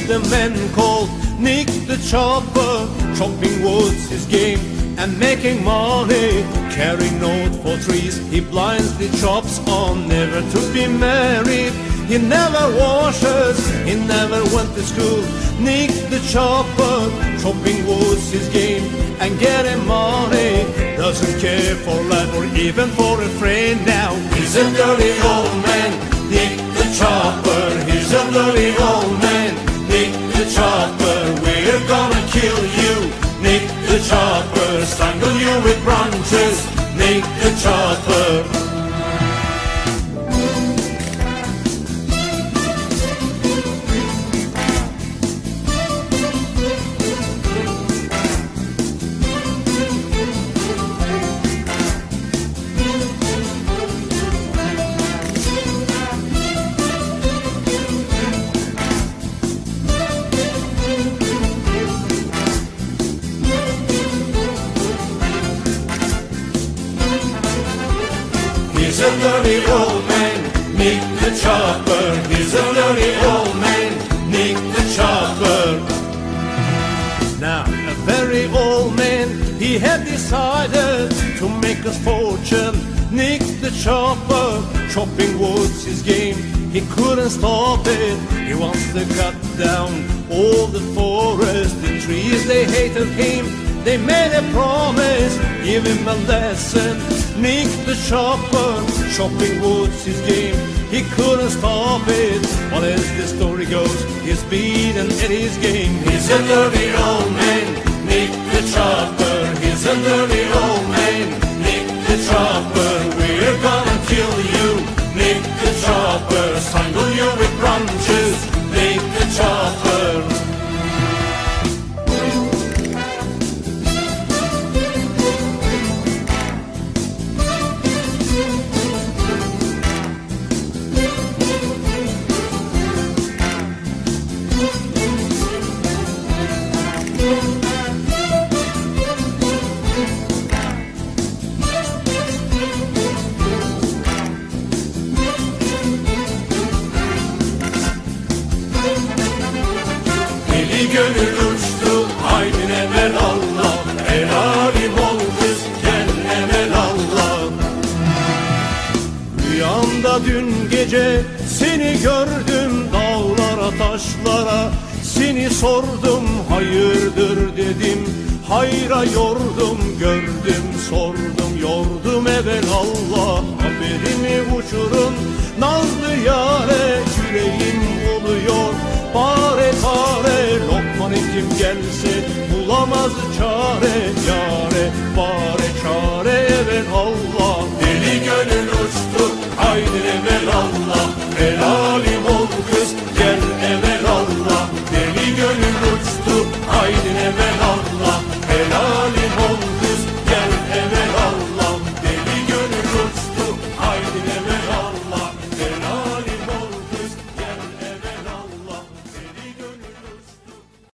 the man called Nick the Chopper. Chopping wood's his game and making money. Carrying note for trees, he blindly chops on, never to be married. He never washes, he never went to school. Nick the Chopper, chopping wood's his game and getting money. Doesn't care for life or even for a friend now. He's a dirty old man, Nick the Chopper. He's a dirty old man, Nick the Chopper. We're gonna kill you, Nick the Chopper. Strangle you with branches, Nick the Chopper. He's a dirty old man, Nick the Chopper. He's a dirty old man, Nick the Chopper. Now, a very old man, he had decided to make his fortune. Nick the Chopper, chopping wood's his game. He couldn't stop it. He wants to cut down all the forest. The trees they hated him. They made a promise, give him a lesson. Nick the Chopper, chopping wood's his game. He couldn't stop it. But as the story goes, he's beaten at his game. He's a dirty old man, Nick the Chopper. He's a dirty old man, Nick the Chopper. We're gonna kill you, Nick the Chopper. Strangle you with branches, Nick the Chopper. Deli gönül uçtu, haydin evvel Allah. El alim ol kız, gel evvel Allah. Rüyamda dün gece seni gördüm, dağlara taşlara seni sordum. Hayırdır dedim, hayra yordum. Gördüm sordum, yordum evvel Allah. Haberimi uçurun nazlı yâre, yüreğim oluyor pare pare. Lokman hekim gelse bulamaz çare, yâre pare çare evvel Allah.